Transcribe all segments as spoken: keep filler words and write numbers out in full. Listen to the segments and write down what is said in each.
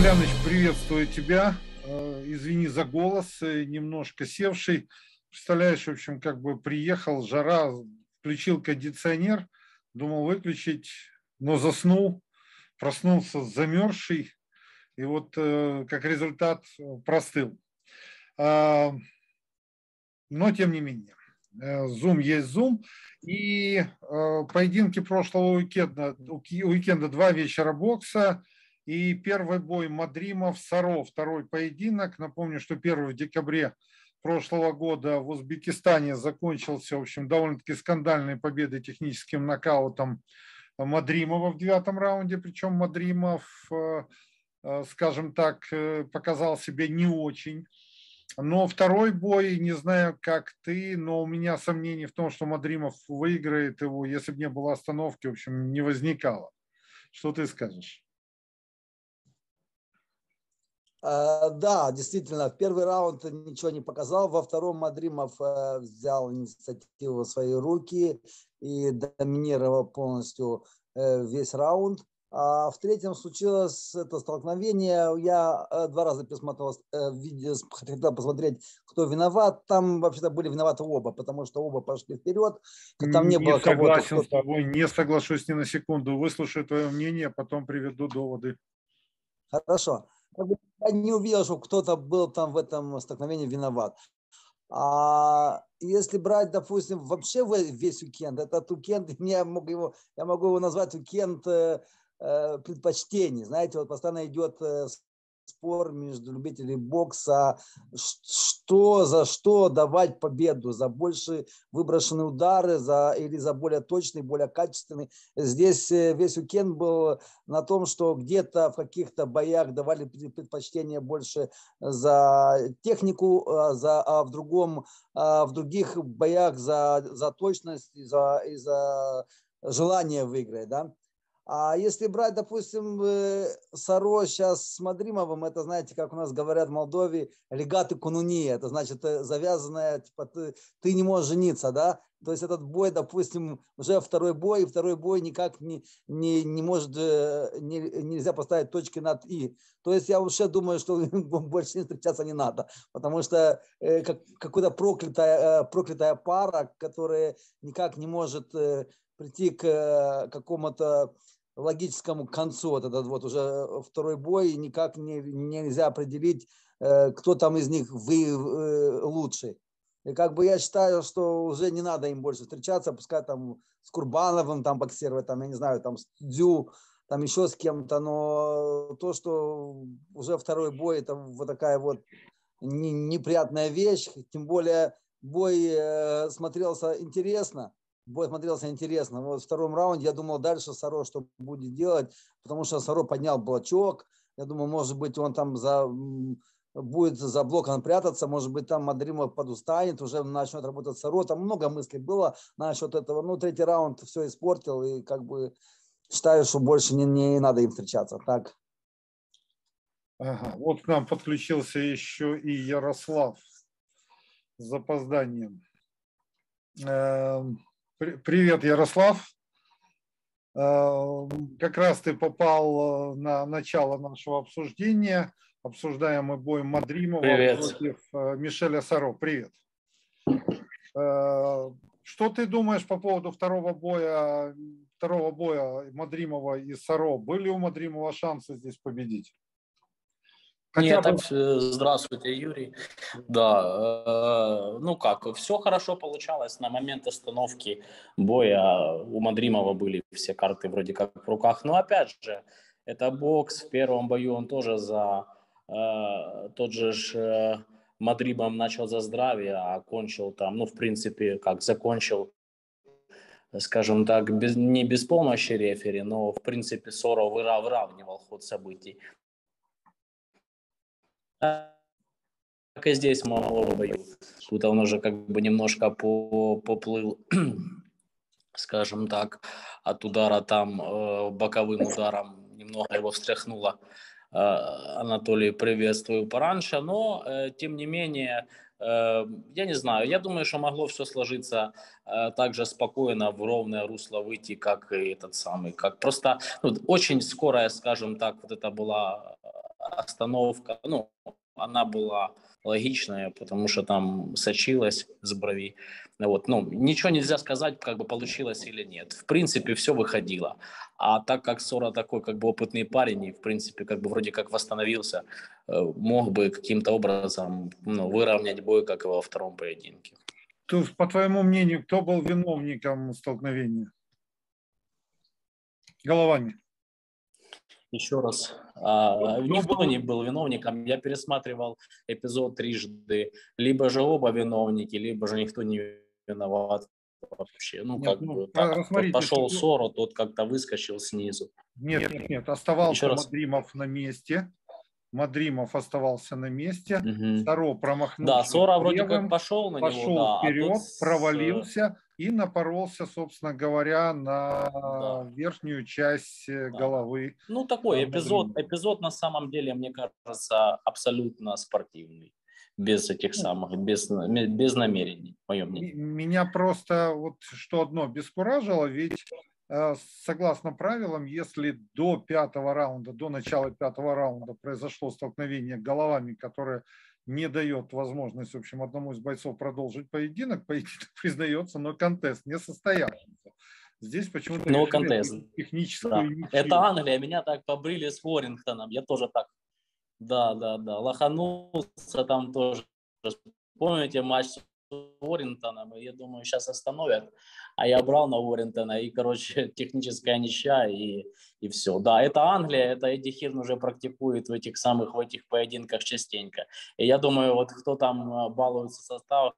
Толяныч, приветствую тебя. Извини за голос, немножко севший. Представляешь, в общем, как бы приехал, жара, включил кондиционер, думал выключить, но заснул, проснулся замерзший, и вот как результат простыл. Но тем не менее, Zoom есть Zoom. И поединки прошлого уикенда, уикенда два вечера бокса. И первый бой Мадримов-Саро, второй поединок. Напомню, что первый в декабре прошлого года в Узбекистане закончился, в общем, довольно-таки скандальной победой, техническим нокаутом Мадримова в девятом раунде. Причем Мадримов, скажем так, показал себя не очень. Но второй бой, не знаю, как ты, но у меня сомнений в том, что Мадримов выиграет его, если бы не было остановки, в общем, не возникало. Что ты скажешь? Да, действительно, в первый раунд ничего не показал, во втором Мадримов взял инициативу в свои руки и доминировал полностью весь раунд. А в третьем случилось это столкновение. Я два раза пересмотрел видео, хотел посмотреть, кто виноват. Там вообще-то были виноваты оба, потому что оба пошли вперед. Там не, не было кого-то, кто-то... с тобой, не соглашусь ни на секунду. Выслушаю твое мнение, а потом приведу доводы. Хорошо. Я не увидел, что кто-то был там в этом столкновении виноват. А если брать, допустим, вообще весь уикенд, этот уикенд, я могу его, я могу его назвать уикенд э, предпочтений. Знаете, вот постоянно идет э, спор между любителями бокса, что за что давать победу, за больше выброшенные удары за, или за более точный, более качественный. Здесь весь уикенд был на том, что где-то в каких-то боях давали предпочтение больше за технику, за, а в, другом, а в других боях за, за точность и за, и за желание выиграть. Да? А если брать, допустим, Саро сейчас с Мадримовым, это, знаете, как у нас говорят в Молдове, легаты кунуния, это значит завязанная, типа, ты, ты не можешь жениться, да? То есть этот бой, допустим, уже второй бой, и второй бой никак не, не, не может, не, нельзя поставить точки над «и». То есть я вообще думаю, что больше не встречаться не надо, потому что э, как, какая-то проклятая, проклятая пара, которая никак не может э, прийти к э, какому-то логическому концу, вот этот вот уже второй бой, и никак не, нельзя определить, э, кто там из них вы, э, лучший. И как бы я считаю, что уже не надо им больше встречаться, пускай там с Курбановым там боксировать, там, я не знаю, там с Дзю, там еще с кем-то, но то, что уже второй бой, это вот такая вот не, неприятная вещь, тем более бой э, смотрелся интересно, бой смотрелся интересно. Вот в втором раунде я думал дальше Саро что будет делать, потому что Саро поднял блочок, я думаю, может быть, он там за... будет за блоком прятаться, может быть, там Мадримов подустанет, уже начнет работать Саро. Там много мыслей было насчет этого. Ну, третий раунд все испортил, и как бы считаю, что больше не, не надо им встречаться. Так. Ага. Вот к нам подключился еще и Ярослав с запозданием. Привет, Ярослав. Как раз ты попал на начало нашего обсуждения. Обсуждаемый бой Мадримова Привет. против Мишеля Саро. Привет. Что ты думаешь по поводу второго боя, второго боя Мадримова и Саро? Были у Мадримова шансы здесь победить? Хотя Нет, бы... так, здравствуйте, Юрий. Да, э, ну как, все хорошо получалось. На момент остановки боя у Мадримова были все карты вроде как в руках. Но опять же, это бокс. В первом бою он тоже за э, тот же ж, э, Мадримов начал за здравие, а окончил там, ну в принципе, как закончил, скажем так, без, не без помощи рефери, но в принципе Саро вырав, выравнивал ход событий. Так и здесь мало бою. Тут он уже как бы немножко по, поплыл, скажем так, от удара там, э, боковым ударом, немного его встряхнуло. Э, Анатолий, приветствую пораньше, но э, тем не менее, э, я не знаю, я думаю, что могло все сложиться э, так же спокойно, в ровное русло выйти, как и этот самый, как просто, ну, очень скорая, скажем так, вот это была остановка, ну, она была логичная, потому что там сочилась с брови. Вот, ну, ничего нельзя сказать, как бы получилось или нет. В принципе, все выходило. А так как Сора такой, как бы, опытный парень, и, в принципе, как бы, вроде как восстановился, мог бы каким-то образом, ну, выровнять бой, как и во втором поединке. То, по твоему мнению, кто был виновником столкновения? Головами. Еще раз, а, Кто никто был... не был виновником. Я пересматривал эпизод трижды. Либо же оба виновники, либо же никто не виноват вообще. Ну, Нет, как ну, бы так. Тот рассмотрите, пошел ситу... Сору, тот как-то выскочил снизу. Нет, нет, нет. Еще Оставался раз. Мадримов на месте. Мадримов оставался на месте. Угу. Саро Да, промахнулся Сора вроде левым, как пошел на пошел него, да, вперед, а тот с... провалился и напоролся, собственно говоря, на Да. верхнюю часть Да. головы. Ну, такой эпизод, эпизод на самом деле, мне кажется, абсолютно спортивный. Без этих самых, без, без намерений, мое мнение. Меня просто вот что одно бескуражило, ведь согласно правилам, если до пятого раунда, до начала пятого раунда произошло столкновение головами, которое не дает возможность, в общем, одному из бойцов продолжить поединок, поединок признается, но контест не состоялся. Здесь почему-то no решили техническую да. ничью. Это Англия, меня так побрили с Уоррингтоном, я тоже так, да, да, да, лоханулся там тоже. Помните матч с Уоррингтоном? Я думаю, сейчас остановят, а я брал на Уоррингтона, и, короче, техническая ничья, и, и все. Да, это Англия, это Эдди Хирн уже практикует в этих самых, в этих поединках частенько. И я думаю, вот кто там балуется в составах,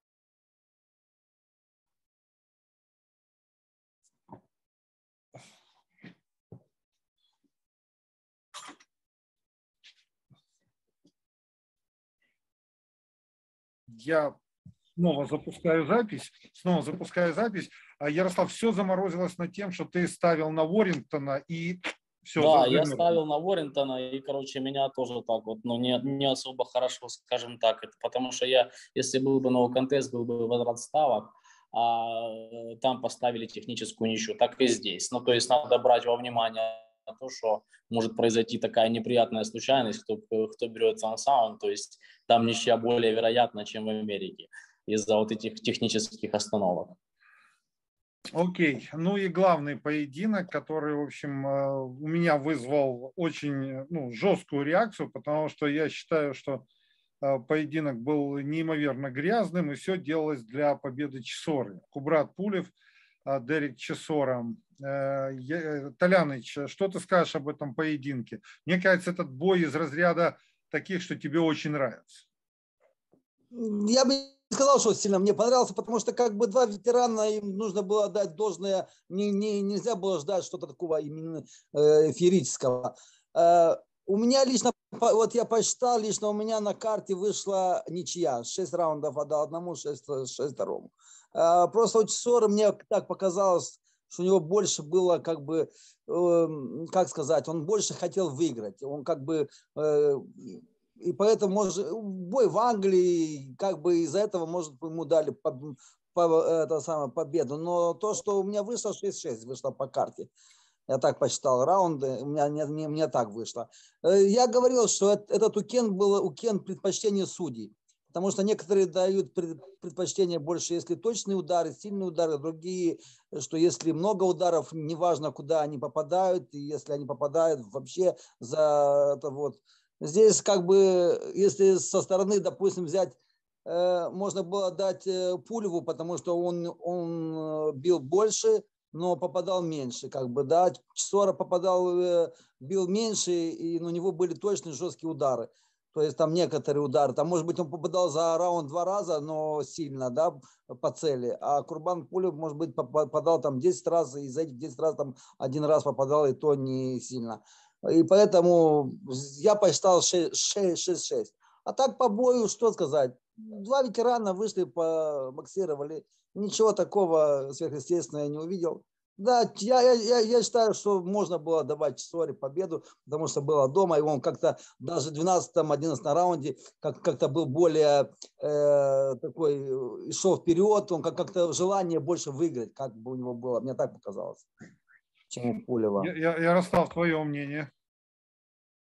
Я снова запускаю запись, снова запускаю запись. Ярослав, все заморозилось над тем, что ты ставил на Уоррингтона и все. Да, я ставил на Уоррингтона, и, короче, меня тоже так вот, ну, не, не особо хорошо, скажем так, это потому что я, если был бы no contest, был бы возврат ставок, а там поставили техническую ничью, так и здесь. Ну, то есть надо брать во внимание то, что может произойти такая неприятная случайность, кто, кто берется на саунд, то есть там ничья более вероятна, чем в Америке из-за вот этих технических остановок. Окей, ну и главный поединок, который, в общем, у меня вызвал очень, ну, жесткую реакцию, потому что я считаю, что поединок был неимоверно грязным, и все делалось для победы Чесоры. Кубрат Пулев, Дерек Чесора. Толяныч, что ты скажешь об этом поединке? Мне кажется, этот бой из разряда таких, что тебе очень нравится. Я бы не сказал, что сильно мне понравился, потому что как бы два ветерана, им нужно было дать должное, не, не, нельзя было ждать что-то такого именно эфирического. У меня лично, вот я посчитал, лично у меня на карте вышла ничья. Шесть раундов отдал одному, шесть, шесть второму. Просто у Чесоры мне так показалось, что у него больше было, как бы, как сказать, он больше хотел выиграть. Он как бы... И поэтому, может, бой в Англии, как бы из-за этого, может, ему дали по, по, это самое, победу. Но то, что у меня вышло шесть-шесть, вышло по карте. Я так посчитал раунды, у меня не, не, не так вышло. Я говорил, что этот уикенд был уикенд предпочтения судей. Потому что некоторые дают предпочтение больше, если точные удары, сильные удары, другие, что если много ударов, неважно, куда они попадают, и если они попадают вообще за это вот. Здесь как бы, если со стороны, допустим, взять, можно было дать Пулеву, потому что он, он бил больше, но попадал меньше, как бы, да. Чесора попадал, бил меньше, и у него были точные жесткие удары. То есть там некоторые удары, там, может быть, он попадал за раунд два раза, но сильно, да, по цели. А Курбан Пулев, может быть, попадал там десять раз, и за этих десять раз там один раз попадал, и то не сильно. И поэтому я посчитал шесть-шесть. А так по бою, что сказать? Два ветерана вышли, побоксировали. Ничего такого сверхъестественного я не увидел. Да, я, я, я считаю, что можно было давать Чесоре победу, потому что было дома, и он как-то даже в двенадцатом-одиннадцатом раунде как- как-то был более э, такой, шел вперед, он как- как-то желание больше выиграть, как бы у него было, мне так показалось, чем у Пулева. Я, Ярослав, твое мнение?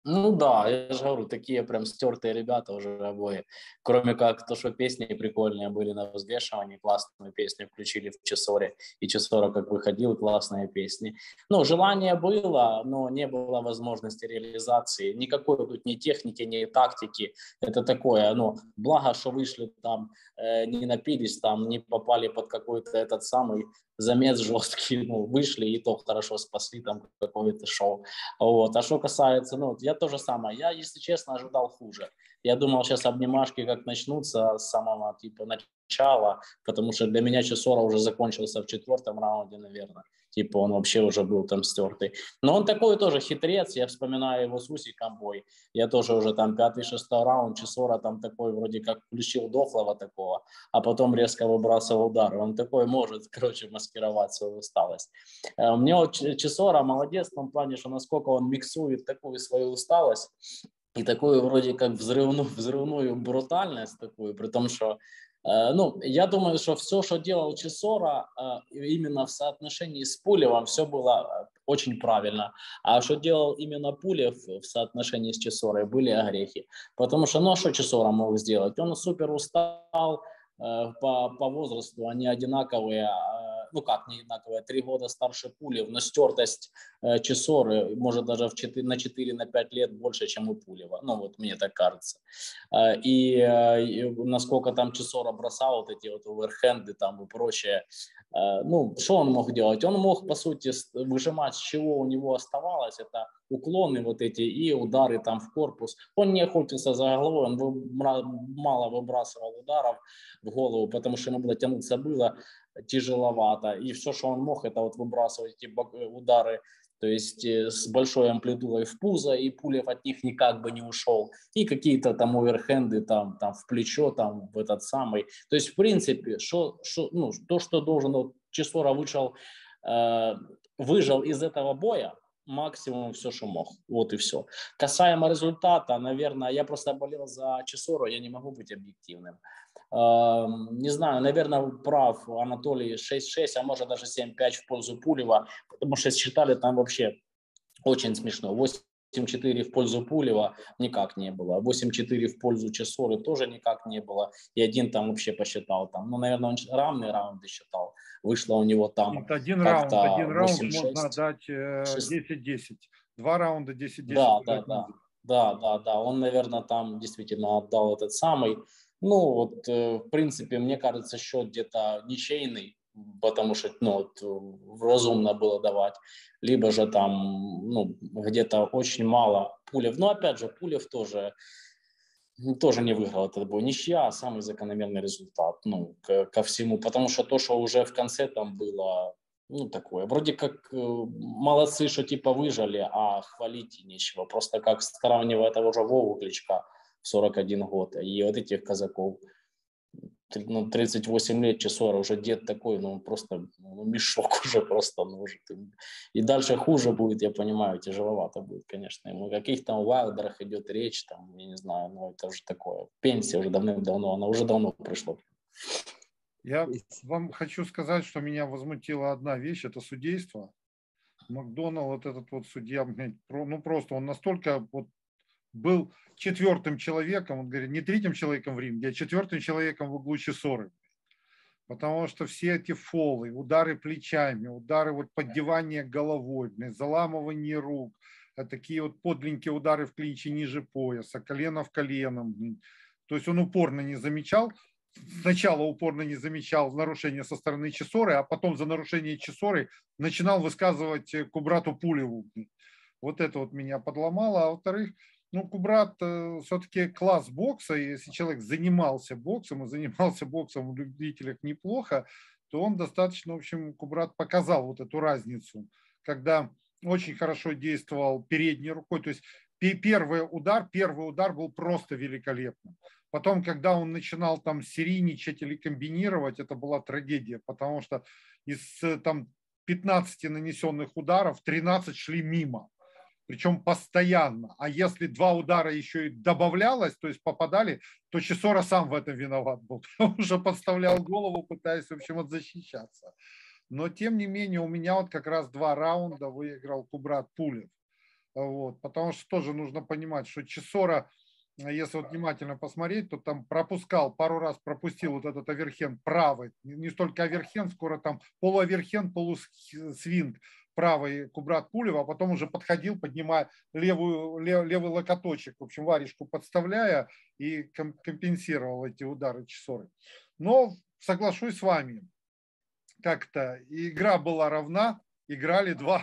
Ну да, я же говорю, такие прям стертые ребята уже обои. Кроме как то, что песни прикольные были на взвешивании, классную песню включили в Чесоре, и Чесора как выходил, классные песни. Ну, желание было, но не было возможности реализации. Никакой тут ни техники, ни тактики. Это такое, ну, благо, что вышли там, э, не напились там, не попали под какой-то этот самый замес жесткий, ну, вышли и то хорошо спасли там какое-то шоу. Вот. А что касается, ну, я то же самое. Я, если честно, ожидал хуже. Я думал, сейчас обнимашки как начнутся с самого типа начала, потому что для меня Чесора уже закончился в четвертом раунде, наверное. Типа он вообще уже был там стертый. Но он такой тоже хитрец. Я вспоминаю его с Усиком бой. Я тоже уже там пятый-шестой раунд. Чесора там такой вроде как включил дохлого такого, а потом резко выбрасывал удар. Он такой может, короче, маскировать свою усталость. Мне вот Чесора молодец в том плане, что насколько он миксует такую свою усталость и такую вроде как взрывную, взрывную брутальность такую, при том, что ну, я думаю, что все, что делал Чесора, именно в соотношении с Пулевым, все было очень правильно. А что делал именно Пулев в соотношении с Чесорой, были огрехи. Потому что, ну, а что Чесора мог сделать? Он супер устал по, по возрасту, они одинаковые, ну как не одинаковые, три года старше Пулев, но стертость Чесоры может даже в четыре, на четыре-пять лет больше, чем у Пулева. Ну, вот мне так кажется. И, и насколько там Чесора бросал вот эти вот оверхенды там и прочее. Ну, что он мог делать? Он мог, по сути, выжимать, с чего у него оставалось. Это уклоны вот эти и удары там в корпус. Он не охотился за головой, он мало выбрасывал ударов в голову, потому что ему было тянуться было тяжеловато. И все, что он мог, это вот выбрасывать эти удары, то есть с большой амплитудой в пузо, и Пулев от них никак бы не ушел. И какие-то там оверхенды там, там в плечо, там в этот самый. То есть, в принципе, шо, шо, ну, то, что должен, вот, Чесора вышел, э, выжил из этого боя, максимум все, что мог. Вот и все. Касаемо результата, наверное, я просто болел за Чесору, я не могу быть объективным. Uh, не знаю, наверное, прав Анатолий, шесть-шесть, а может даже семь-пять в пользу Пулева, потому что считали там вообще очень смешно. восемь-четыре в пользу Пулева никак не было, восемь-четыре в пользу Чесоры тоже никак не было, и один там вообще посчитал, там, ну, наверное, он равные раунды считал, вышло у него там Нет, один раунд, один раунд можно восемь-шесть. отдать десять-десять, два раунда десять-десять. Да, да, да, да, да, да, он, наверное, там действительно отдал этот самый. Ну, вот, э, в принципе, мне кажется, счет где-то ничейный, потому что, ну, вот, разумно было давать. Либо же там, ну, где-то очень мало Пулев. Но, опять же, Пулев тоже, тоже не выиграл этот бой. Ничья, а самый закономерный результат, ну, ко, ко всему. Потому что то, что уже в конце там было, ну, такое. Вроде как э, молодцы, что типа выжили, а хвалить и нечего. Просто как сравнивая того же Вову Кличка, сорок один год, и вот этих казаков, ну, тридцать восемь лет, Чесора, уже дед такой, ну, просто ну, мешок уже просто нужен. И дальше хуже будет, я понимаю, тяжеловато будет, конечно. Ему о каких-то Уайлдерах идет речь, там, я не знаю, ну, это уже такое. Пенсия уже давным-давно, она уже давно пришла. Я вам хочу сказать, что меня возмутила одна вещь, это судейство. Макдоналл, вот этот вот судья, ну, просто он настолько вот был четвертым человеком, он говорит, не третьим человеком в ринге, а четвертым человеком в углу Чесоры. Потому что все эти фолы, удары плечами, удары вот поддевания головой, заламывание рук, такие вот подленькие удары в клинче ниже пояса, колено в колено. То есть он упорно не замечал, сначала упорно не замечал нарушения со стороны Чесоры, а потом за нарушение Чесоры начинал высказывать Кубрату Пулеву. Вот это вот меня подломало. А во-вторых, ну, Кубрат э, все-таки класс бокса, и если человек занимался боксом и занимался боксом в любителях неплохо, то он достаточно, в общем, Кубрат показал вот эту разницу, когда очень хорошо действовал передней рукой, то есть первый удар, первый удар был просто великолепным. Потом, когда он начинал там серийничать или комбинировать, это была трагедия, потому что из там пятнадцати нанесенных ударов тринадцать шли мимо. Причем постоянно. А если два удара еще и добавлялось, то есть попадали, то Чесора сам в этом виноват был. Он уже подставлял голову, пытаясь, в общем, защищаться. Но, тем не менее, у меня вот как раз два раунда выиграл Кубрат Пулев. Вот, потому что тоже нужно понимать, что Чесора, если вот внимательно посмотреть, то там пропускал, пару раз пропустил вот этот оверхенд правый, не столько оверхенд, скоро там полуоверхенд, полусвинг правый Кубрат Пулев, а потом уже подходил, поднимая левую, лев, левый локоточек, в общем, варежку подставляя и компенсировал эти удары Чесоры. Но соглашусь с вами, как-то игра была равна, играли два.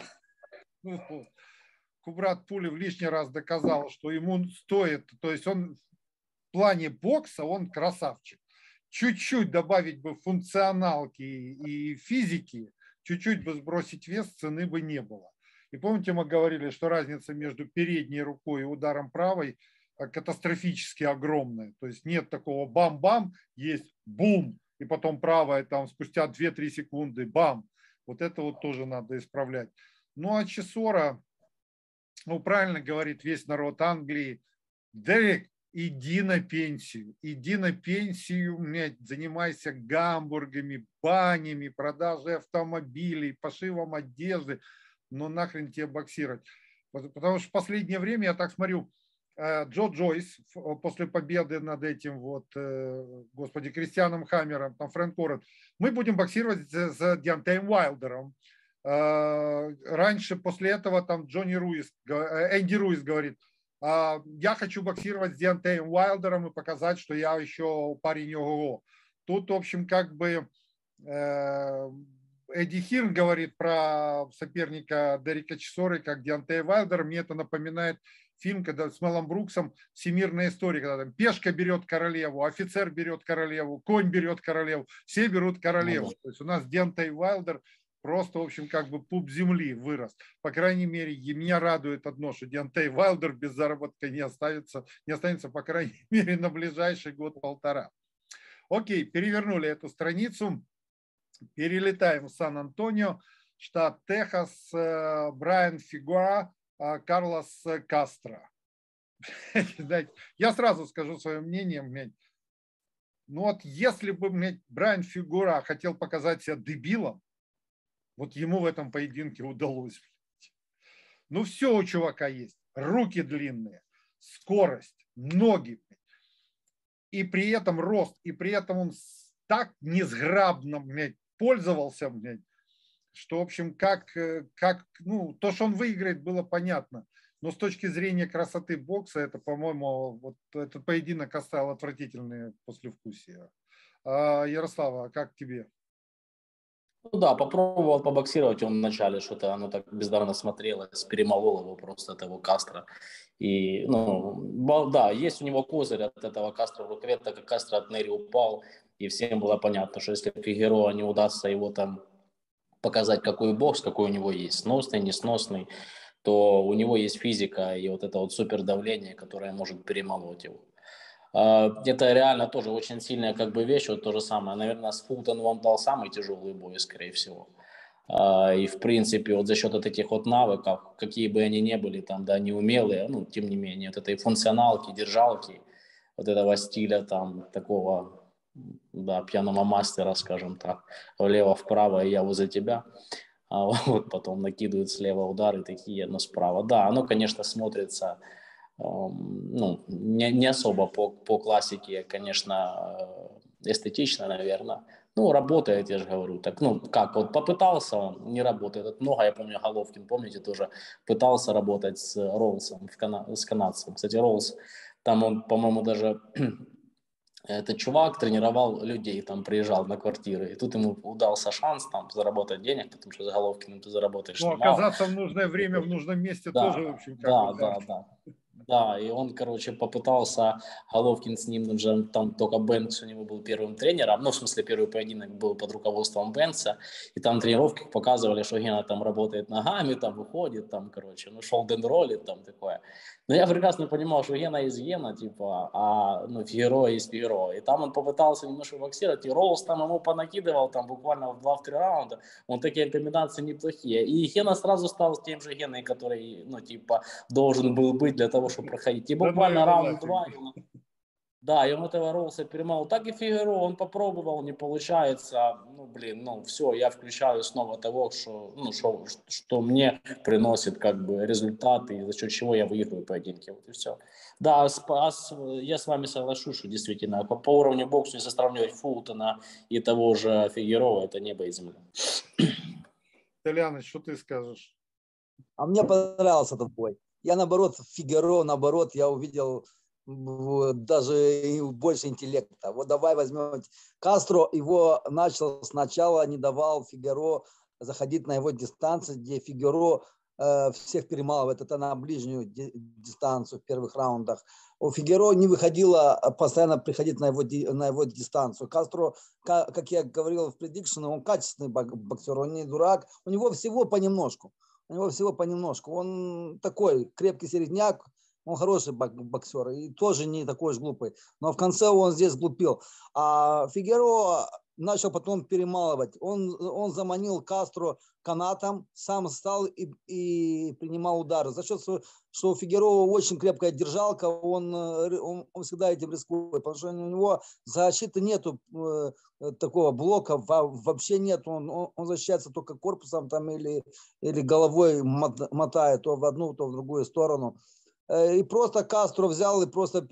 Кубрат Пулев лишний раз доказал, что ему стоит, то есть он в плане бокса, он красавчик. Чуть-чуть добавить бы функционалки и физики, чуть-чуть бы сбросить вес, цены бы не было. И помните, мы говорили, что разница между передней рукой и ударом правой катастрофически огромная. То есть нет такого бам-бам, есть бум, и потом правая там спустя две-три секунды бам. Вот это вот тоже надо исправлять. Ну а Чесора, ну правильно говорит весь народ Англии, Дерек, иди на пенсию, иди на пенсию, блядь, занимайся гамбургами, банями, продажей автомобилей, пошивом одежды, но нахрен тебе боксировать. Потому что в последнее время, я так смотрю, Джо Джойс после победы над этим вот, господи, Кристианом Хаммером, там Фрэнк Уоррен, мы будем боксировать с Деонтеем Уайлдером. Раньше, после этого, там Джонни Руис, Энди Руис говорит, я хочу боксировать с Деонтеем Уайлдером и показать, что я еще парень ого-го. Тут, в общем, как бы Эдди Хирн говорит про соперника Дерека Чесоры, как Деонтей Уайлдер. Мне это напоминает фильм, когда с Мелом Бруксом «Всемирная история», когда там пешка берет королеву, офицер берет королеву, конь берет королеву, все берут королеву. То есть у нас Деонтей Уайлдер просто, в общем, как бы пуп земли вырос. По крайней мере, меня радует одно, что Деонтей Уайлдер без заработка не останется, не останется, по крайней мере, на ближайший год-полтора. Окей, перевернули эту страницу. Перелетаем в Сан-Антонио, штат Техас, Брайан Фигуэра, Карлос Кастро. Я сразу скажу свое мнение. Ну вот если бы Брайан Фигуэра хотел показать себя дебилом, вот ему в этом поединке удалось. Ну все у чувака есть. Руки длинные, скорость, ноги. И при этом рост, и при этом он так несграбно, блядь, пользовался, блядь, что, в общем, как, как, ну, то, что он выиграет, было понятно. Но с точки зрения красоты бокса, это, по-моему, вот этот поединок оставил отвратительные послевкусия. А, Ярослава, а как тебе? Ну да, попробовал побоксировать он вначале, что-то оно так бездарно смотрелось, перемолол его просто этого Кастро. И, ну, да, есть у него козырь от этого Кастро в рукаве, так как Кастро от Нери упал, и всем было понятно, что если Фигероа не удастся его там показать, какой бокс, какой у него есть, сносный, несносный, то у него есть физика и вот это вот супер давление, которое может перемолоть его. Это реально тоже очень сильная как бы вещь, вот то же самое. Наверное, с Фултоном он дал самый тяжелый бой, скорее всего. И, в принципе, вот за счет вот этих вот навыков, какие бы они ни были, там, да, неумелые, ну, тем не менее, вот этой функционалки, держалки, вот этого стиля, там, такого, да, пьяного мастера, скажем так, влево-вправо, и я возле тебя. А вот потом накидывают слева удары такие, но справа. Да, оно, конечно, смотрится... ну, не, не особо по, по классике, конечно, эстетично, наверное. Ну, работает, я же говорю. Так, ну, как, вот попытался он, не работает. Это много, я помню, Головкин, помните, тоже пытался работать с Роллсом, в кана- с канадцем. Кстати, Роллс, там он, по-моему, даже... Этот чувак тренировал людей, там приезжал на квартиры, и тут ему удался шанс там заработать денег, потому что с Головкиным ты заработаешь Ну, немало. оказаться в нужное время в нужном месте да, тоже, в общем, как да, бы, да, да, да. Да, и он, короче, попытался, Головкин с ним уже, там только Бэнкс у него был первым тренером, ну, в смысле, первый поединок был под руководством Бэнкса, и там тренировки показывали, что Гена там работает ногами, там выходит, там, короче, ну, шолден роллит, там такое. Но я прекрасно понимал, что Гена из Гена, типа, а, ну, Фигероа из Фигероа. И там он попытался немножко боксировать, и Роуз там ему понакидывал, там, буквально в два-три раунда, он такие комбинации неплохие. И Гена сразу стал тем же Геной, который, ну, типа, должен был быть для того, чтобы проходить. И буквально да, раунд два, Да, ему Товаролса перемал. Так и Фигаро, он попробовал, не получается. Ну, блин, ну, все, я включаю снова того, что, ну, что, что мне приносит, как бы, результаты, и за счет чего я выигрываю поединки. Вот и все. Да, я с вами соглашусь, что действительно по, по уровню бокса, если сравнивать Фултона и того же Фигаро, это небо и земля. Толяныч, что ты скажешь? А мне понравился этот бой. Я, наоборот, Фигаро, наоборот, я увидел даже больше интеллекта. Вот давай возьмем Кастро, его начал сначала, не давал Фигаро заходить на его дистанцию, где Фигаро э, всех перемалывает. Это на ближнюю дистанцию в первых раундах. У Фигаро не выходило постоянно приходить на его, на его дистанцию. Кастро, как я говорил в предикшене, он качественный боксер, он не дурак. У него всего понемножку. У него всего понемножку. Он такой крепкий середняк, он хороший боксер и тоже не такой уж глупый. Но в конце он здесь глупил. А Фигаро начал потом перемалывать. Он, он заманил Кастро канатом, сам стал и, и принимал удары. За счет, что у Фигаро очень крепкая держалка, он, он, он всегда этим рискует. Потому что у него защиты нету э, такого блока, вообще нет. Он, он, он защищается только корпусом там, или, или головой мотает то в одну, то в другую сторону. И просто Кастро взял и просто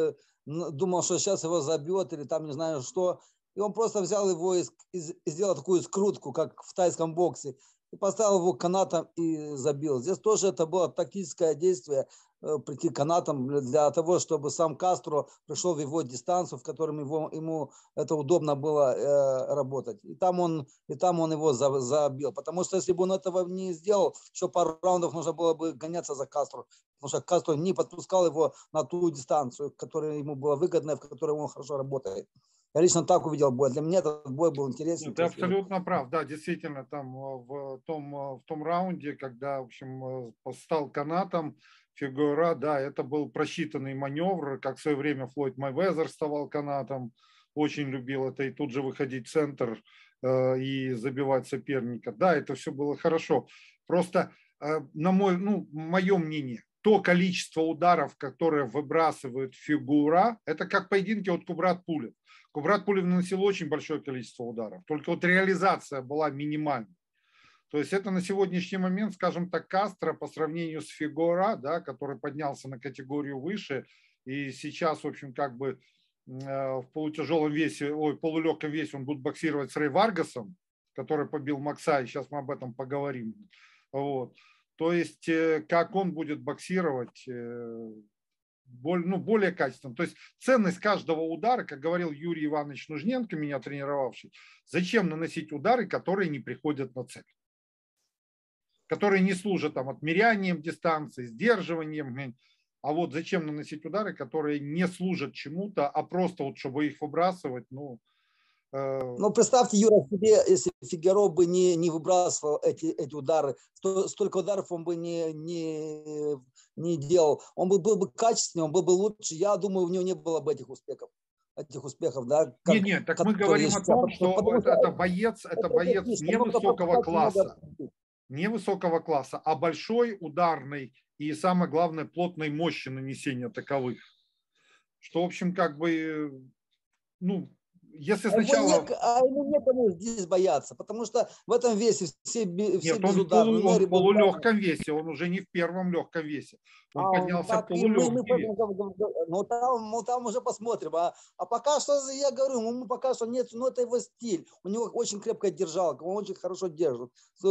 думал, что сейчас его забьет или там не знаю что. И он просто взял его и, и, и сделал такую скрутку, как в тайском боксе. И поставил его канатом и забил. Здесь тоже это было тактическое действие, э, прийти канатом для того, чтобы сам Кастро пришел в его дистанцию, в котором его, ему это удобно было э, работать. И там он, и там он его за, забил. Потому что если бы он этого не сделал, еще пару раундов нужно было бы гоняться за Кастро. Потому что Кастро не подпускал его на ту дистанцию, которая ему была выгодна, в которой он хорошо работает. Я лично так увидел бой. Для меня этот бой был интересен. Ты абсолютно прав. Да, действительно, там в том, в том раунде, когда, в общем, стал канатом Фигуэра, да, это был просчитанный маневр, как в свое время Флойд Майвезер вставал канатом, очень любил это, и тут же выходить в центр э, и забивать соперника. Да, это все было хорошо. Просто, э, на мой, ну, мое мнение, то количество ударов, которые выбрасывает Фигуэра, это как поединки от Кубрат-Пулев. Кубрат-Пулев наносил очень большое количество ударов, только вот реализация была минимальной. То есть это на сегодняшний момент, скажем так, Кастро по сравнению с Фигуэра, да, который поднялся на категорию выше, и сейчас, в общем, как бы в полутяжелом весе, ой, полулегком весе он будет боксировать с Рэй Варгасом, который побил Макса, и сейчас мы об этом поговорим. Вот. То есть как он будет боксировать, более, ну, более качественно. То есть ценность каждого удара, как говорил Юрий Иванович Нужненко, меня тренировавший, зачем наносить удары, которые не приходят на цель, которые не служат там отмерянием дистанции, сдерживанием, а вот зачем наносить удары, которые не служат чему-то, а просто вот чтобы их выбрасывать, ну... Ну, представьте, Юра, себе, если Фигаро бы не, не выбрасывал эти, эти удары, то столько ударов он бы не, не, не делал. Он бы, был бы качественнее, он был бы лучше. Я думаю, у него не было бы этих успехов. Этих успехов, да? Как, нет, нет, так мы говорим о том, что это, это боец, это, это боец невысокого класса. Невысокого класса, а большой, ударной и, самое главное, плотной мощи нанесения таковых. Что, в общем, как бы, ну... Если сначала... А ему некому здесь бояться, потому что в этом весе все, все Нет, безударные. Он, он в полулегком весе, он уже не в первом легком весе. Он а, поднялся так, в полулегкий вес. Ну там, ну там уже посмотрим. А, а пока что, я говорю, ему пока что нет, ну это его стиль. У него очень крепкая держалка, он очень хорошо держит.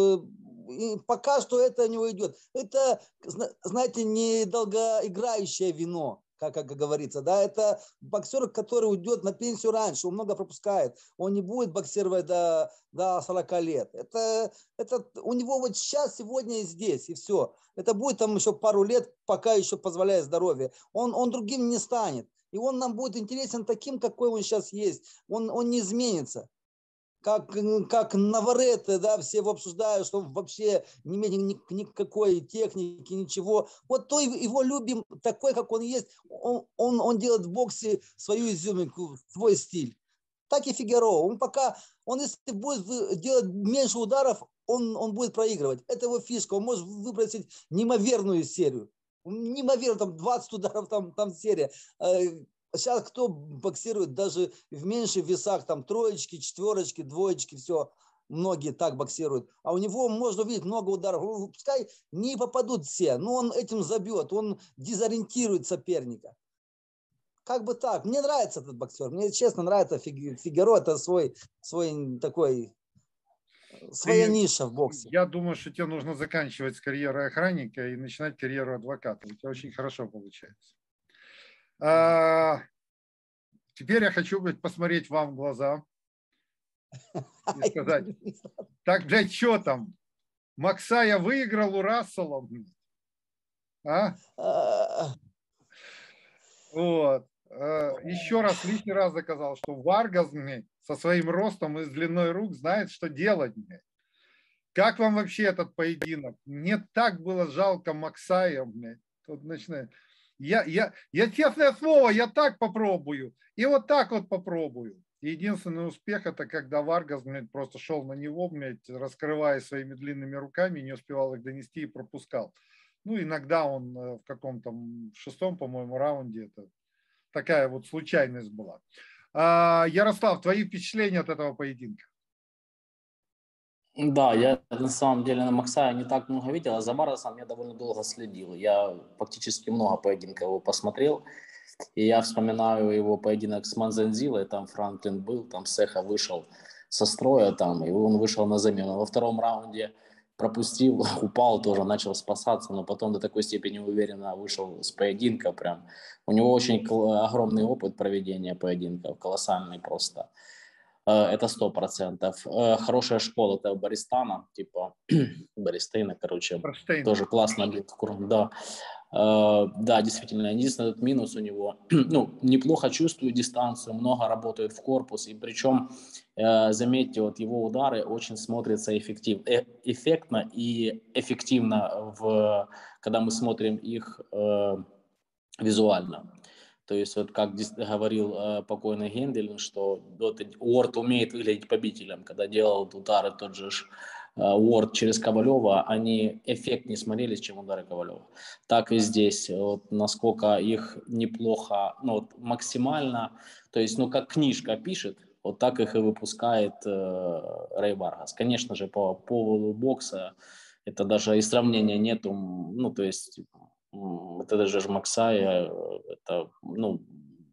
И пока что это у него идет. Это, знаете, недолгоиграющее вино. Как, как говорится, да, это боксер, который уйдет на пенсию раньше, он много пропускает, он не будет боксировать до, до сорока лет. Это, это у него вот сейчас, сегодня и здесь, и все. Это будет там еще пару лет, пока еще позволяет здоровье. Он, он другим не станет. И он нам будет интересен таким, какой он сейчас есть. Он, он не изменится. Как, как Наварете, да, все его обсуждают, что он вообще не имеет ни, никакой техники, ничего. Вот то его любим такой, как он есть. Он, он, он делает в боксе свою изюминку, свой стиль. Так и Фигаро. Он пока, он если будет делать меньше ударов, он, он будет проигрывать. Это его фишка. Он может выбросить неимоверную серию. Неимоверно, там двадцать ударов, там, там серия. сейчас кто боксирует даже в меньших весах, там троечки, четверочки, двоечки, все, многие так боксируют. А у него можно увидеть много ударов. Пускай не попадут все, но он этим забьет, он дезориентирует соперника. Как бы так. Мне нравится этот боксер. Мне честно нравится Фигаро. Это свой, свой такой, своя Ты, ниша в боксе. Я думаю, что тебе нужно заканчивать с карьерой охранника и начинать карьеру адвоката. У тебя очень хорошо получается. А, теперь я хочу, блядь, посмотреть вам в глаза и сказать, так, блядь, что там? Максая выиграл у Рассела? А? Вот. Еще раз, лишний раз доказал, что Варгас со своим ростом и с длиной рук знает, что делать. Как вам вообще этот поединок? Мне так было жалко Максая. Тут начинает. Я, я, я, честное слово, я так попробую. И вот так вот попробую. Единственный успех — это когда Варгас просто шел на него, раскрывая своими длинными руками, не успевал их донести и пропускал. Ну, иногда он в каком-то шестом, по-моему, раунде, это такая вот случайность была. А, Ярослав, твои впечатления от этого поединка? Да, я на самом деле на Максая не так много видел, а за Барресом я довольно долго следил. Я фактически много поединков его посмотрел. И я вспоминаю его поединок с Манзанзилой, там Франклин был, там Сеха вышел со строя, там, и он вышел на замену. Во втором раунде пропустил, упал тоже, начал спасаться, но потом до такой степени уверенно вышел с поединка прям. У него очень огромный опыт проведения поединков, колоссальный просто. Это сто процентов. Хорошая школа, это Баристана, типа Баристейна, короче, Барштейн. Тоже классно бьет, да. Да, действительно, единственный этот минус у него, ну, неплохо чувствует дистанцию, много работает в корпус, и причем, заметьте, вот его удары очень смотрятся эффектив, э, эффектно и эффективно, в, когда мы смотрим их э, визуально. То есть, вот как говорил э, покойный Гендель, что вот, Уорд умеет выглядеть победителем, когда делал удары тот же Уорд через Ковалева, они эффектнее смотрелись, чем удары Ковалева. Так и здесь, вот, насколько их неплохо, ну, вот, максимально, то есть, ну, как книжка пишет, вот так их и выпускает э, Рэй Варгас. Конечно же, по поводу бокса, это даже и сравнения нету, ну, то есть, это даже Максая, это, ну,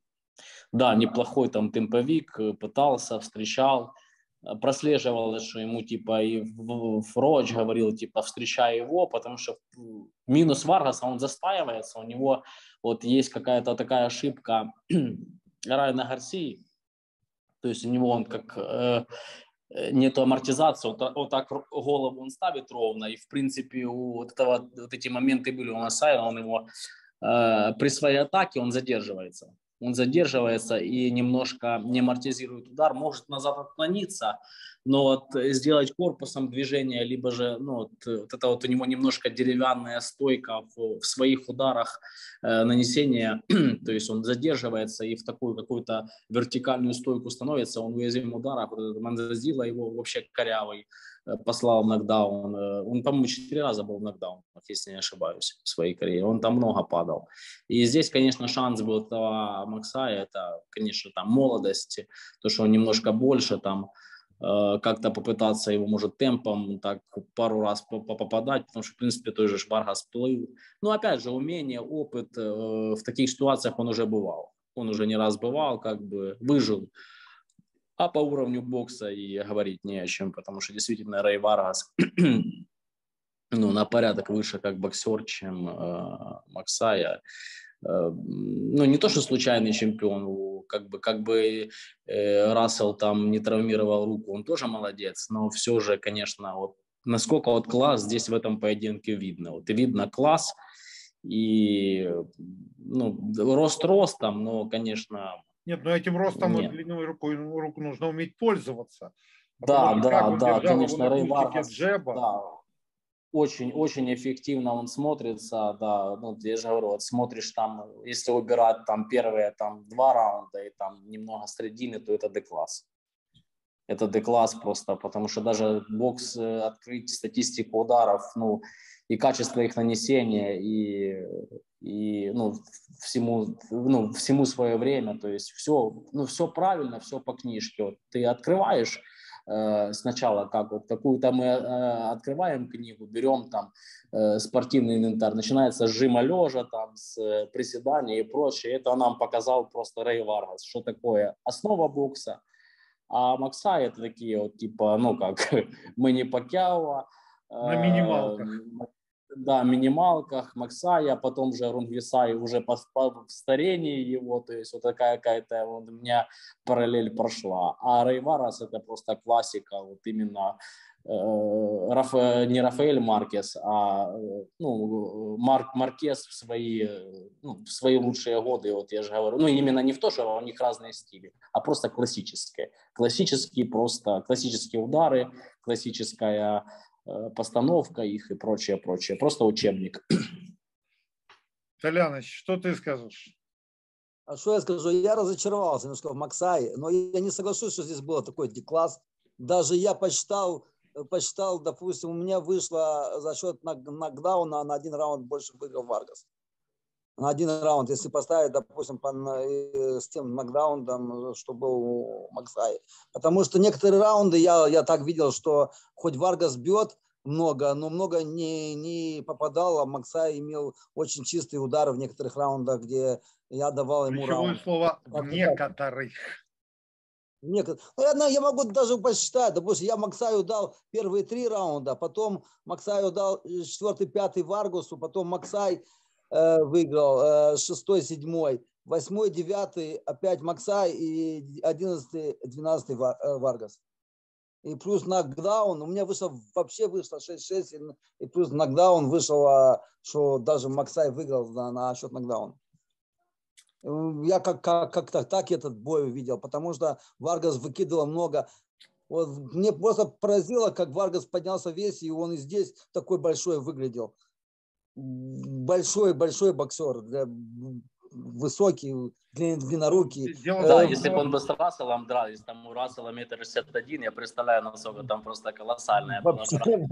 да, неплохой там темповик, пытался, встречал, прослеживалось, что ему типа и Фроч говорил, типа, встречай его, потому что минус Варгаса, он застаивается, у него вот есть какая-то такая ошибка Райана Гарсии, то есть у него он как э, нету амортизации, вот, вот так голову он ставит ровно, и в принципе у вот, этого, вот эти моменты были у Масая, он его э, при своей атаке он задерживается. Он задерживается и немножко не амортизирует удар, может назад отклониться, но вот сделать корпусом движение, либо же, ну, вот, вот это вот у него немножко деревянная стойка в, в своих ударах э, нанесения, то есть он задерживается и в такую какую-то вертикальную стойку становится, он уязвим в ударах, вот Манзазила его вообще корявый э, послал в нокдаун, э, он, по-моему, четыре раза был в нокдаун, если не ошибаюсь, в своей карьере, он там много падал. И здесь, конечно, шанс был этого Максая, это, конечно, там молодость, то, что он немножко больше, там, э, как-то попытаться его, может, темпом так пару раз попадать, потому что, в принципе, той же Варгас плыл. Но, опять же, умение, опыт, э, в таких ситуациях он уже бывал. Он уже не раз бывал, как бы выжил. А по уровню бокса и говорить не о чем, потому что, действительно, Рэй Варгас ну, на порядок выше как боксер, чем э, Максая. Э, ну, не то, что случайный чемпион, как бы, как бы э, Рассел там не травмировал руку, он тоже молодец, но все же, конечно, вот насколько вот класс здесь в этом поединке видно. Вот и видно класс, и ну, рост ростом, но, конечно... Нет, но этим ростом нет. и длиной рукой, руку нужно уметь пользоваться. Да, Потому что да, как он да, держал его конечно, на Рэй кустике Варгас, джеба. да, очень-очень эффективно он смотрится, да, ну, я же говорю, вот смотришь там, если убирать там первые там два раунда и там немного средины, то это Д-класс. Это D-класс просто, потому что даже бокс открыть статистику ударов, ну, и качество их нанесения, и, и ну, всему, ну, всему свое время, то есть все, ну, все правильно, все по книжке. Вот ты открываешь э, сначала, как вот какую-то мы э, открываем книгу, берем там э, спортивный инвентарь, начинается с жима лежа, там, с э, приседания и прочее. Это нам показал просто Рэй Варгас, что такое основа бокса. А Максай это такие вот типа, ну как, Мэнни Пакьяо, На минималках. Э, да, минималках Максая, потом же Рунгвисай уже по, по в старении его, то есть вот такая какая-то вот у меня параллель прошла. А Рэй Варгас это просто классика, вот именно э, Раф, не Рафаэль Маркес, а ну, Марк Маркес в свои, ну, в свои лучшие годы, вот я же говорю, ну именно не в то, что у них разные стили, а просто классические. Классические просто, классические удары, классическая постановка их и прочее, прочее. Просто учебник. Толяныч, что ты скажешь? А что я скажу? Я разочаровался немножко в Максае, но я не соглашусь, что здесь был такой D-класс. Даже я посчитал, посчитал, допустим, у меня вышло за счет нокдауна на один раунд больше выиграл Варгас. На один раунд, если поставить, допустим, по, с тем нокдауном, что был у Максая. Потому что некоторые раунды я, я так видел, что хоть Варгас бьет много, но много не, не попадал, а Максай имел очень чистые удары в некоторых раундах, где я давал ему Ключевое раунд. слово «в некоторых». Некоторые. Ну, я, я могу даже посчитать, допустим, я Максаю дал первые три раунда, потом Максаю дал четвертый, пятый Варгасу, потом Максай э, выиграл э, шестой, седьмой, восьмой, девятый опять Максай и одиннадцатый, двенадцатый Варгас. И плюс нокдаун, у меня вышло, вообще вышло шесть-шесть, и плюс нокдаун вышел, что даже Максай выиграл на, на счет нокдауна. Я как, как, как-то так этот бой увидел, потому что Варгас выкидывал много. Вот мне просто поразило, как Варгас поднялся в весе, и он и здесь такой большой выглядел. Большой-большой боксер, высокий, длиннорукий. Да, если бы он бы с Расселом дрались, там у Рассела метр шестьдесят один, я представляю, насколько там просто колоссальная была.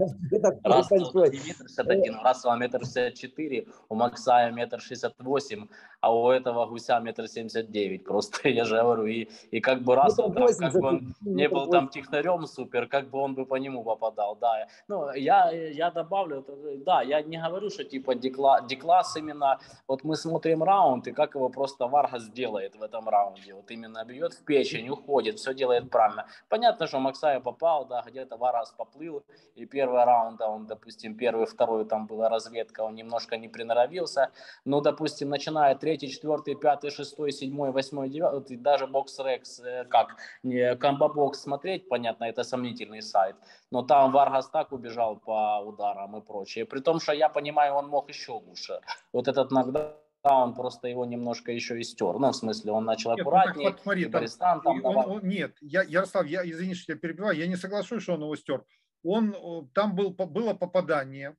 Рассел не метр шестьдесят один, у Рассела метр шестьдесят четыре, у Максая метр шестьдесят восемь, а у этого гуся метр семьдесят девять. Просто я же говорю, и, и как бы Рассел, там, как бы он не был там технарем супер, как бы он бы по нему попадал, да. Ну, я, я добавлю, да, я не говорю, что типа D-класс именно, вот мы смотрим раунд, и как его просто Варгас делает в этом раунде. Вот именно бьет в печень, уходит, все делает правильно. Понятно, что Максай попал, да, где-то Варгас поплыл, и первый раунд, он, допустим, первый, второй, там была разведка, он немножко не приноровился. Но, допустим, начиная третий, четвертый, пятый, шестой, седьмой, восьмой, девятый, даже бокс-рекс, как комбо-бокс смотреть, понятно, это сомнительный сайт. Но там Варгас так убежал по ударам и прочее. При том, что я понимаю, он мог еще лучше. Вот этот нокдаун, он просто его немножко еще и стер. Ну, в смысле, он начал аккуратнее. Нет, ну, смотри, там, там он, он, нет, я, Ярослав, я, извини, что я перебиваю, я не соглашусь, что он его стер. Он, там был, было попадание,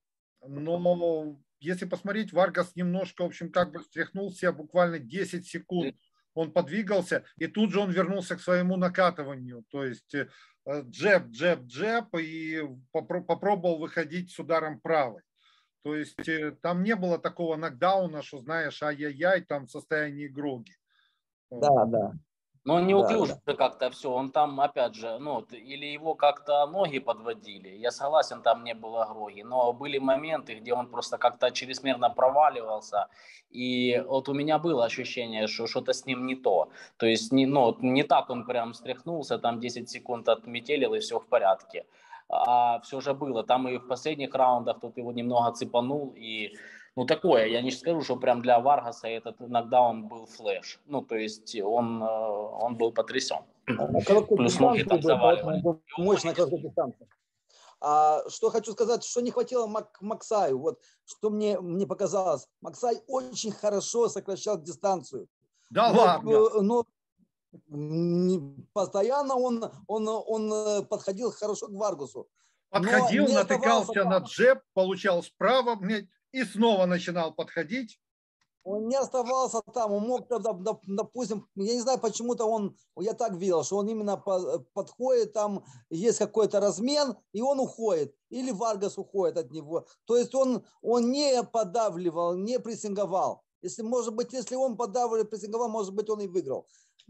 но если посмотреть, Варгас немножко, в общем, как бы встряхнул себя буквально десять секунд. Он подвигался, и тут же он вернулся к своему накатыванию. То есть джеб, джеб, джеб, и попробовал выходить с ударом правой. То есть там не было такого нокдауна, что, знаешь, ай-яй-яй, там в состоянии гроги. Да, да. Но он неуклюже да, да. как-то все, он там, опять же, ну, или его как-то ноги подводили, я согласен, там не было гроги, но были моменты, где он просто как-то чрезмерно проваливался, и вот у меня было ощущение, что что-то с ним не то, то есть не, ну, не так он прям встряхнулся, там десять секунд отметелил и все в порядке, а все же было, там и в последних раундах тут его немного цепанул, и ну, такое, я не скажу, что прям для Варгаса этот нокдаун был флеш. Ну, то есть он, он был потрясен. Плюс ноги там заваливали. Мощная короткая дистанция. А что хочу сказать, что не хватило Мак, Максаю. Вот, что мне, мне показалось. Максай очень хорошо сокращал дистанцию. Да но, ладно? Но постоянно он, он, он подходил хорошо к Варгасу. Он не оставался там, он мог, допустим, я не знаю, почему-то он, я так видел, что он именно подходит, там есть какой-то размен, и он уходит, или Варгас уходит от него. То есть он, он не подавливал, не прессинговал. Если, может быть, если он подавливал, прессинговал, может быть, он и выиграл.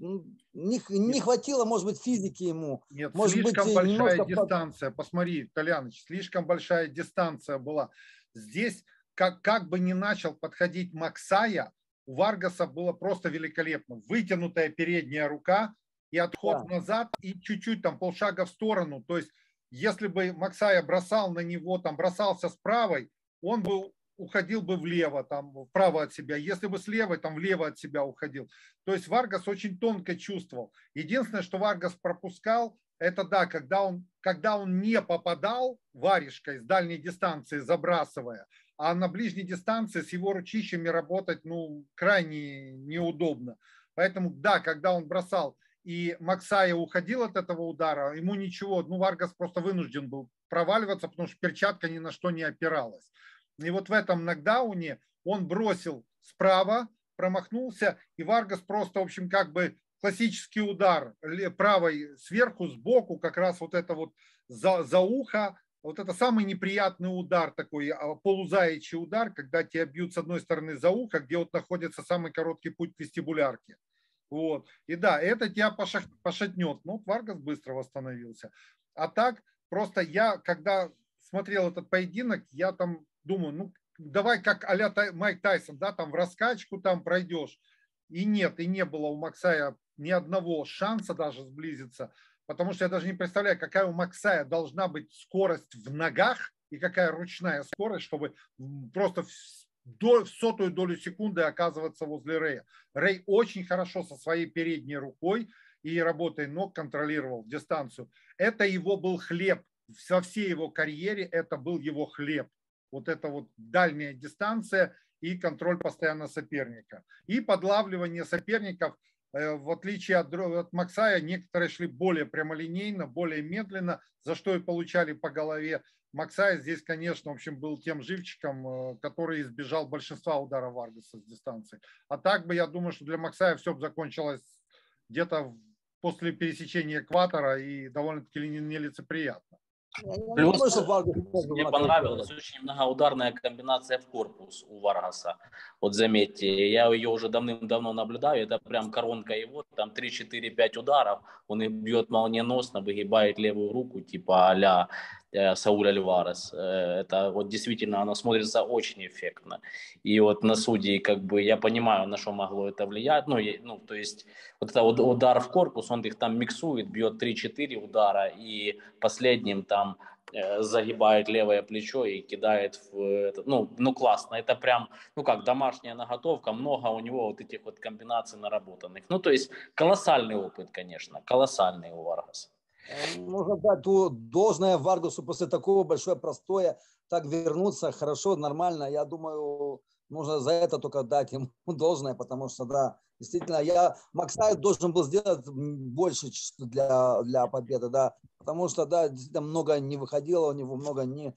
Не, не хватило, может быть, физики ему. Нет, может слишком быть, большая немножко... дистанция. Посмотри, Толяныч, слишком большая дистанция была. Здесь, как, как бы ни начал подходить Максая, у Варгаса было просто великолепно. Вытянутая передняя рука и отход да. назад, и чуть-чуть там полшага в сторону. То есть, если бы Максая бросал на него, там бросался с правой, он бы уходил бы влево, там, вправо от себя. Если бы с левой, там, влево от себя уходил. То есть Варгас очень тонко чувствовал. Единственное, что Варгас пропускал, это да, когда он, когда он не попадал варежкой с дальней дистанции, забрасывая, а на ближней дистанции с его ручищами работать, ну, крайне неудобно. Поэтому, да, когда он бросал, и Максая уходил от этого удара, ему ничего, ну, Варгас просто вынужден был проваливаться, потому что перчатка ни на что не опиралась. И вот в этом нокдауне он бросил справа, промахнулся, и Варгас просто, в общем, как бы классический удар правой сверху, сбоку, как раз вот это вот за, за ухо, вот это самый неприятный удар такой, полузаячий удар, когда тебя бьют с одной стороны за ухо, где вот находится самый короткий путь к вестибулярке. Вот. И да, это тебя пошатнет. Но Варгас быстро восстановился. А так, просто я, когда смотрел этот поединок, я там думаю, ну, давай как а-ля Майк Тайсон, да, там в раскачку там пройдешь. И нет, и не было у Максая ни одного шанса даже сблизиться, потому что я даже не представляю, какая у Максая должна быть скорость в ногах и какая ручная скорость, чтобы просто в, до, в сотую долю секунды оказываться возле Рэя. Рэй очень хорошо со своей передней рукой и работой ног контролировал дистанцию. Это его был хлеб. Во всей его карьере это был его хлеб. Вот это вот дальняя дистанция и контроль постоянно соперника. И подлавливание соперников, в отличие от, от Максая, некоторые шли более прямолинейно, более медленно, за что и получали по голове. Максай здесь, конечно, в общем, был тем живчиком, который избежал большинства ударов Варгаса с дистанции. А так бы, я думаю, что для Максая все бы закончилось где-то после пересечения экватора и довольно-таки нелицеприятно. Плюс мне понравилась очень многоударная комбинация в корпус у Варгаса. Вот заметьте, я ее уже давным-давно наблюдаю, это прям коронка его, там три-четыре-пять ударов, он их бьет молниеносно, выгибает левую руку, типа а-ля э, Сауль Альварес. Э, это вот действительно, оно смотрится очень эффектно. И вот на судьи, как бы, я понимаю, на что могло это влиять, ну, и, ну то есть, вот это вот удар в корпус, он их там миксует, бьет три-четыре удара, и последним там загибает левое плечо и кидает в это, ну, ну классно, это прям, ну как, домашняя наготовка, много у него вот этих вот комбинаций наработанных, ну то есть колоссальный опыт, конечно, колоссальный у Варгаса. Можно дать должное Варгасу после такого большое простоя, так вернуться хорошо, нормально, я думаю, нужно за это только дать ему должное, потому что, да, действительно, я, Максай должен был сделать больше для, для победы, да, потому что, да, действительно, много не выходило у него, много не,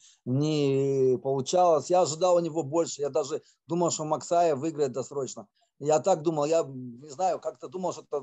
не получалось. Я ожидал у него больше, я даже думал, что Максай выиграет досрочно. Я так думал, я не знаю, как-то думал, что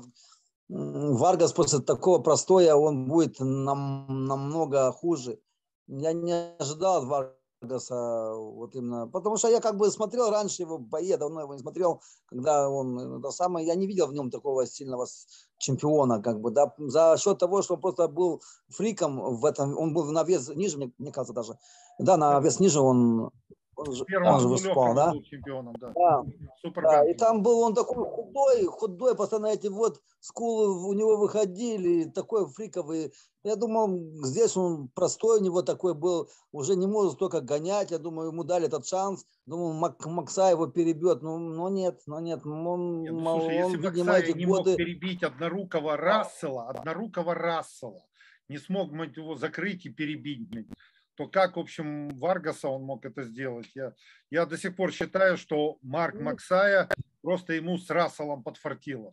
Варгас после такого простоя, он будет нам, намного хуже. Я не ожидал от Варгаса, вот именно, потому что я как бы смотрел раньше его бои, давно его не смотрел, когда он, это самое, я не видел в нем такого сильного чемпиона, как бы, да, за счет того, что он просто был фриком в этом, он был на вес ниже, мне, мне кажется, даже, да, на вес ниже он, он же, он же выступал, да? Чемпионом, да. Да, да, и там был он такой худой, худой, постоянно эти вот скулы у него выходили, такой фриковый. Я думал, здесь он простой, у него такой был, уже не может столько гонять, я думаю, ему дали этот шанс, думаю, Мак, Макса его перебьет, но, но нет, но нет, он, нет, ну, слушай, он если видимо, Максай эти не годы... мог перебить однорукого Рассела, однорукого Рассела, не смог его закрыть и перебить, то как, в общем, Варгаса он мог это сделать? Я, я до сих пор считаю, что Марк Максая просто ему с Расселом подфартило.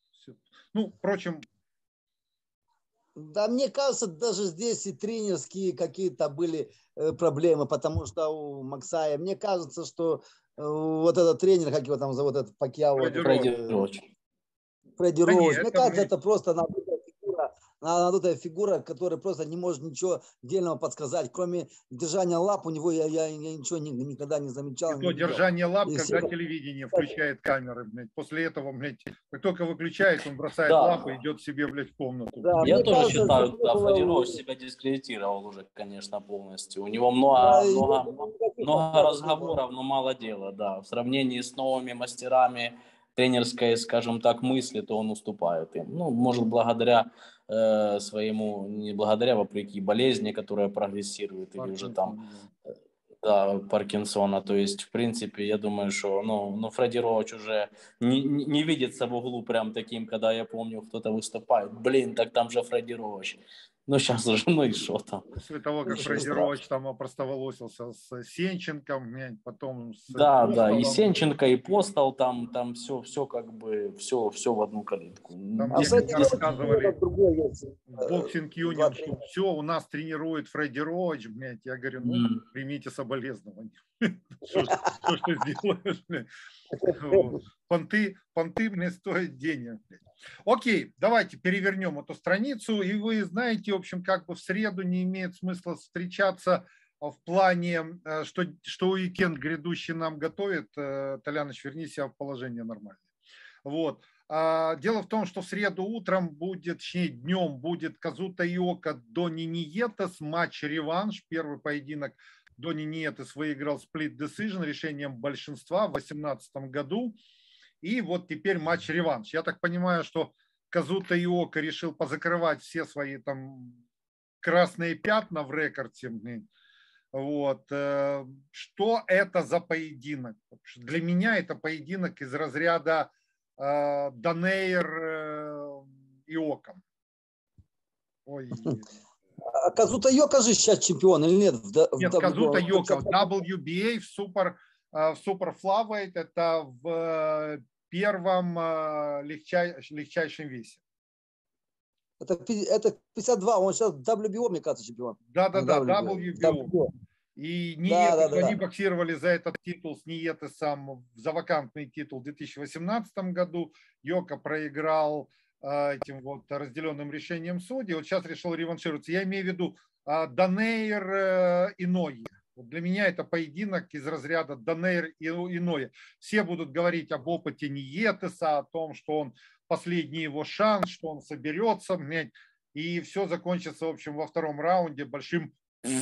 Ну, впрочем... Да, мне кажется, даже здесь и тренерские какие-то были проблемы, потому что у Максая, мне кажется, что вот этот тренер, как его там зовут, этот Пакьяо. Фредди Роуч. Фредди Роуч. Мне кажется, это просто надутая фигура, надутая фигура, которая просто не может ничего дельного подсказать. Кроме держания лап, у него я, я, я ничего ни, никогда не замечал. И то держание лап, и когда все... телевидение включает камеры, блядь. После этого, блядь, как только выключает, он бросает да. лапы и идет себе, блядь, в комнату. Да, я тоже кажется, считаю, да, Фредди Роуч себя дискредитировал уже, конечно, полностью. У него много, да, много, много, много разговоров, но мало дела, да. В сравнении с новыми мастерами тренерской, скажем так, мысли, то он уступает им. Ну, может, благодаря э, своему, не благодаря, вопреки болезни, которая прогрессирует, или уже там, э, да, Паркинсона. То есть, в принципе, я думаю, что, ну, ну Фредди Роуч уже не, не, не видится в углу прям таким, когда я помню, кто-то выступает. Блин, так там же Фредди Роуч. Ну, сейчас уже, ну и что там. После того, как Фредди Роуч там опростоволосился с Сенченком, потом с Да, Постолом. Да, и Сенченко, и Постол, там, там все, все как бы, все, все в одну калитку. Там а мне рассказывали в Boxing Union, что все, у нас тренирует Фредди Роуч, блядь. Я говорю, ну, mm. примите соболезнования. Что ж ты сделаешь? Понты, понты мне стоят денег. Окей, давайте перевернем эту страницу. И вы знаете, в общем, как бы в среду не имеет смысла встречаться в плане, что, что уикенд грядущий нам готовит. Толяныч, верни себя в положение нормальное. Вот. Дело в том, что в среду утром будет, точнее днем будет Казута Иока Дони Ниетес, матч-реванш, первый поединок. Дони Ниетес выиграл split decision решением большинства в две тысячи восемнадцатом году. И вот теперь матч-реванш. Я так понимаю, что Казута Иока решил позакрывать все свои там красные пятна в рекорде. Вот. Что это за поединок? Для меня это поединок из разряда Донейр Иока. Ой. А Казута Иока же сейчас чемпион или нет? В, нет, в Казута Иока в дабл ю би эй, в супер, в супер флавейт, это в первом легчай, легчайшем весе. Это, это пятьдесят два, он сейчас в дабл ю би о, мне кажется, чемпион. Да-да-да, дабл ю би о. И Ниетес, да, да, они да. боксировали за этот титул с Ниетесом, за вакантный титул в две тысячи восемнадцатом году. Йока проиграл э, этим вот разделенным решением судей. Вот сейчас решил реваншироваться. Я имею в виду э, Донейр э, Иное. Вот для меня это поединок из разряда Донейр и Иное. Все будут говорить об опыте Ниетеса, о том, что он последний его шанс, что он соберется. И все закончится, в общем, во втором раунде большим...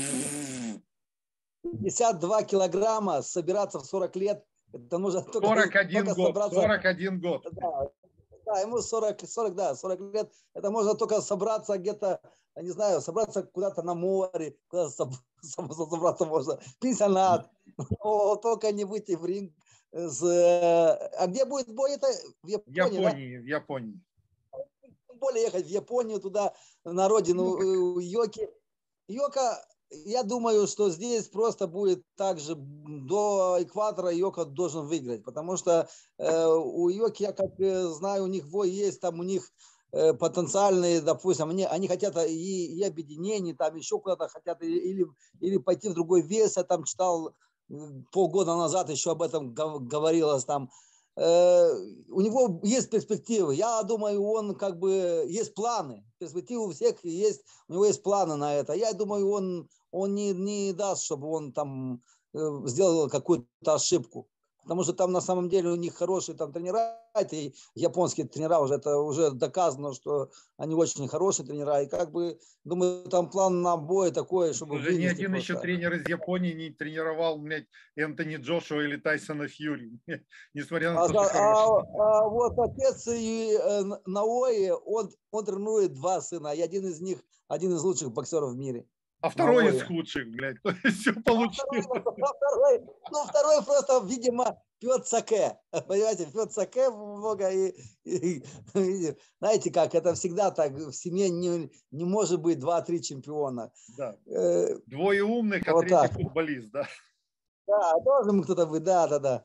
пятьдесят два килограмма, собираться в сорок лет, это нужно только, сорок один только год, собраться. сорок один год. Да, да, ему сорок, сорок, да, сорок лет, это можно только собраться где-то, не знаю, собраться куда-то на море, куда-то собраться можно, пенсионат, только не выйти в ринг. С... А где будет бой? Это в Японии, Японии, да? в Японии. Тем более ехать в Японию, туда, на родину Йоки. Йока... Я думаю, что здесь просто будет так же до экватора Йока должен выиграть, потому что э, у Йоки, я как знаю, у них бой есть, там у них э, потенциальные, допустим, они, они хотят и, и объединений, там еще куда-то хотят, или, или пойти в другой вес. Я там читал полгода назад, еще об этом говорилось там. Э, у него есть перспективы. Я думаю, он как бы есть планы. Перспективы у всех есть, у него есть планы на это. Я думаю, он он не, не даст, чтобы он там э, сделал какую-то ошибку. Потому что там на самом деле у них хорошие там тренера, эти японские тренера, уже это уже доказано, что они очень хорошие тренера. И как бы, думаю, там план на бой такой, чтобы уже ни один просто. Еще тренер из Японии не тренировал, блядь, Энтони Джошуа или Тайсона Фьюри. Несмотря на а, то, что а, а, а вот отец и э, Наои, он, он тренирует два сына, и один из них, один из лучших боксеров в мире. А второй Наои. Из худших, блядь. То есть все получилось. А второй, ну, второй просто, видимо, пьет саке. Понимаете, пьет саке много. И, и, и, знаете как, это всегда так. В семье не, не может быть два-три чемпиона. Да. Двое умных, а вот третий так. Футболист, да. Да, должен кто-то быть, да, да, да.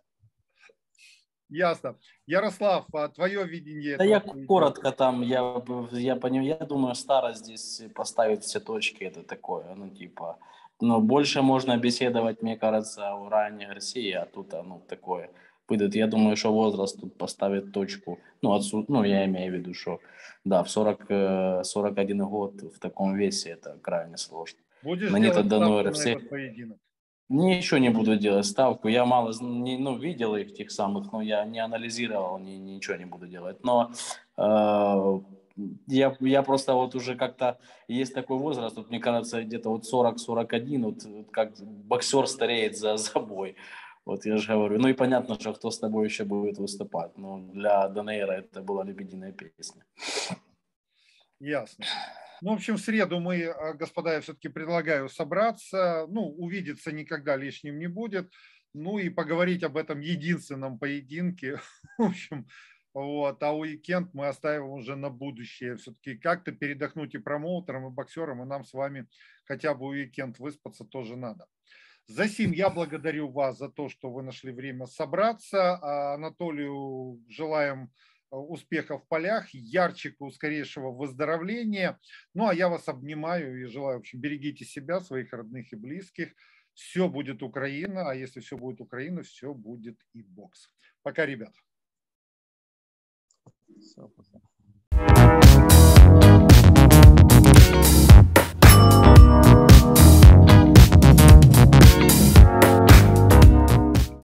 Ясно. Ярослав, а твое видение? Да я коротко там, я, я, понимаю, я думаю, старость здесь поставит все точки, это такое, ну типа, Но больше можно беседовать, мне кажется, о Райане Гарсии, а тут оно такое выйдет. Я думаю, что возраст тут поставит точку. Ну, отсу... ну я имею в виду, что да, в сорок, сорок один год в таком весе это крайне сложно. Будешь Нанито делать ставку Дануэр на все... этот поединок? Ничего не буду делать ставку. Я мало не, ну, видел их, тех самых, но я не анализировал, ни, ничего не буду делать. Но э, я, я просто вот уже как-то, есть такой возраст, вот мне кажется, где-то вот сорок сорок один, вот, вот как боксер стареет за, за бой. Вот я же говорю. Ну и понятно, что кто с тобой еще будет выступать. Но для Данейра это была лебединая песня. Ясно. Ну, в общем, в среду мы, господа, я все-таки предлагаю собраться. Ну, увидеться никогда лишним не будет. Ну и поговорить об этом единственном поединке. В общем, вот. А уикенд мы оставим уже на будущее. Все-таки как-то передохнуть и промоутерам, и боксерам, и нам с вами хотя бы уикенд выспаться тоже надо. Засим, я благодарю вас за то, что вы нашли время собраться. А Анатолию желаем успехов в полях, Ярчику скорейшего выздоровления. Ну, а я вас обнимаю и желаю, в общем, берегите себя, своих родных и близких. Все будет Украина, а если все будет Украина, все будет и бокс. Пока, ребят. Все, пока.